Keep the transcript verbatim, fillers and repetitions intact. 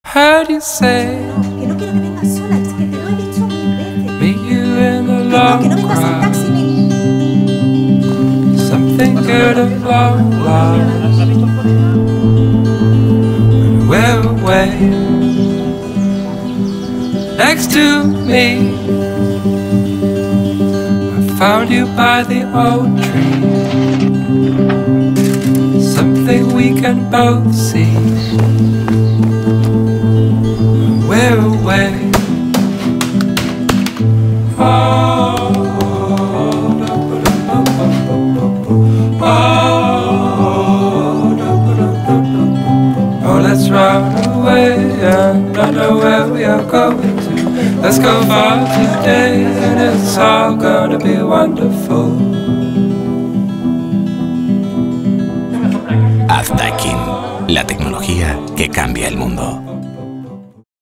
Heard you say, Que no quiero que vengas sola, es que te lo he dicho mil veces. meet you in the Que no, long que no vengas en run. taxi ni... Something good of long lost. When we're away, next to me, I found you by the old tree. Something we can both see. When we're away. Oh, oh, let's run away and I know where we are going to. Let's go far today and it's all gonna be wonderful. Haz Daikin, la tecnología que cambia el mundo.